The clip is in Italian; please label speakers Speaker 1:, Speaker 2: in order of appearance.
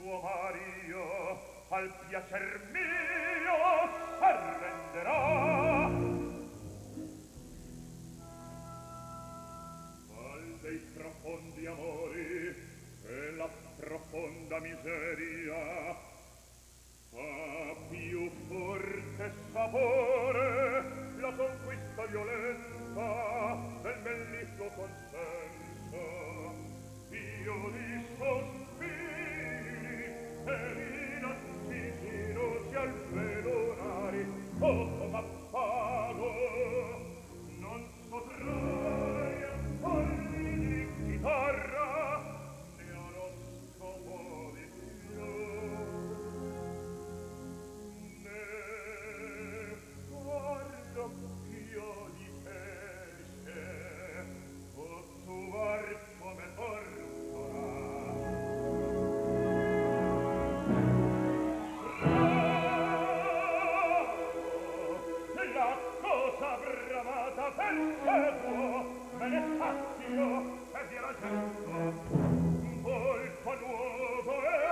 Speaker 1: tuo Mario al piacer mio s'arrenderà. Al dei profondi amori e la profonda miseria fa più forte sapore la conquista violenta del mellifluo consenso. Io di sospiri e di narcisi rosi al velonari poco m'appago, non potrai farmi di chitarra né oroscopo di fior, né farlocchio di pesce o tuar come porpora. La cosa bramata pensevo, me ne sazio e vi raggiungo un volto nuovo e